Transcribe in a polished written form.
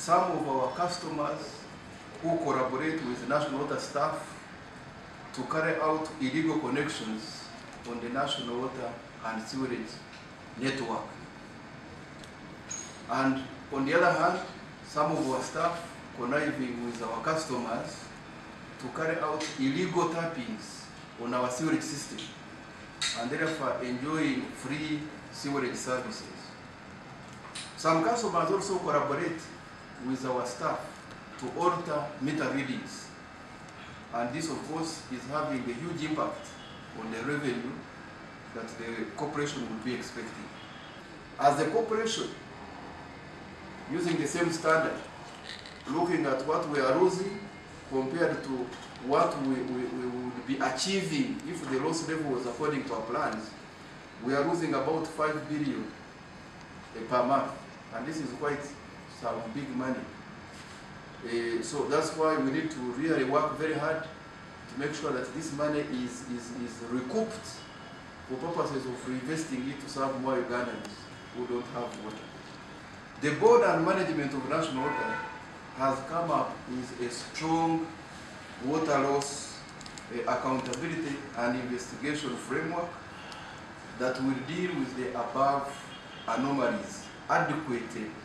some of our customers who collaborate with National Water staff to carry out illegal connections on the National Water and Sewerage network. And on the other hand, some of our staff conniving with our customers to carry out illegal tappings on our sewerage system and therefore enjoying free sewerage services. Some customers also collaborate with our staff to alter meter readings, and this of course is having a huge impact on the revenue that the corporation would be expecting. As the corporation, using the same standard, looking at what we are losing compared to what we would be achieving if the loss level was according to our plans, we are losing about 5 billion per month, and this is quite some big money. So that's why we need to really work very hard to make sure that this money is recouped for purposes of reinvesting it to serve more Ugandans who don't have water. The board and management of National Water has come up with a strong water loss accountability and investigation framework that will deal with the above anomalies adequately